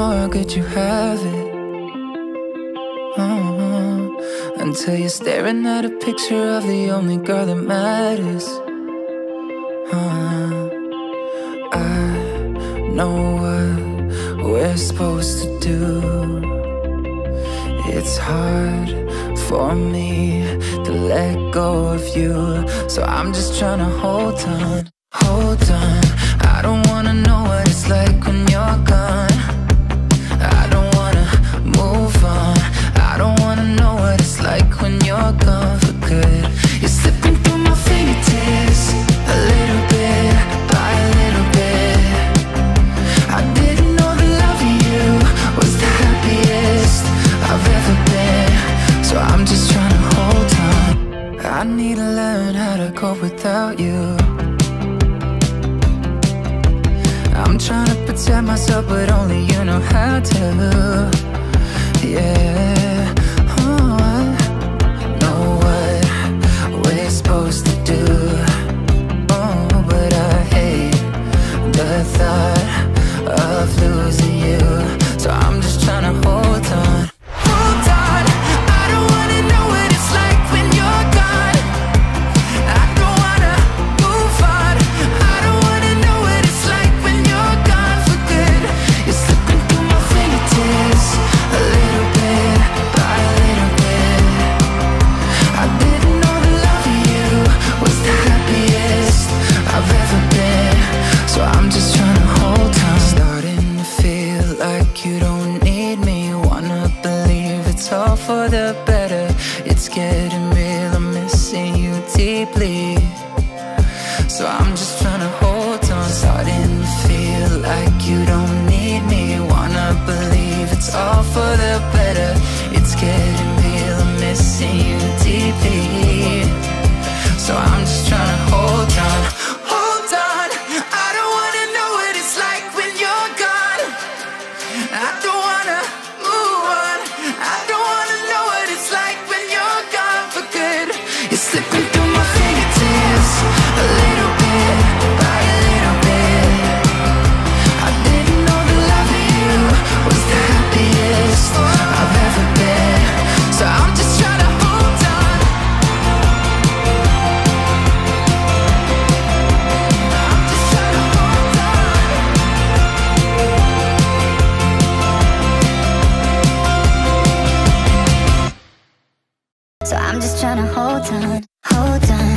more could you have it? Until you're staring at a picture of the only girl that matters. I know what we're supposed to do. It's hard for me to let go of you, so I'm just trying to hold on, hold on. I don't wanna know what it's like when you're gone. I don't wanna move on. I don't wanna know what it's like when you're gone for good. You're slipping through my fingertips, a little bit by a little bit. I didn't know the love of you was the happiest I've ever been, so I'm just trying to hold on. I need to learn how to cope without you. I'm trying to protect myself, but only you know how to. Yeah, oh, I know what we're supposed to do. Oh, but I hate the thought of losing you, so I'm just trying to hold on. Hold on, I don't wanna know what it's like when you're gone. I don't wanna move on. I don't wanna know what it's like when you're gone for good. You're slipping through my fingertips, a little bit by a little bit. I didn't know the love of you was the happiest I've ever been, so I'm just trying to hold on. Starting to feel like you don't need me. Wanna believe it's all for the better. It's getting real, I'm missing you deeply, so I'm just trying to hold on. Starting to feel like you don't need me. Wanna believe it's all for the better. It's getting real, I'm missing you deeply, so I'm just trying to hold on. Hold on, I don't wanna know what it's like when you're gone. I don't wanna move on. I don't wanna know what it's like when you're gone for good. You're slipping through my fingertips, a little bit by a little bit. I didn't know the love of you was the happiest I've ever been, so I'm just trying to hold on. I'm just trying to hold on. So I'm just trying to hold on, hold on.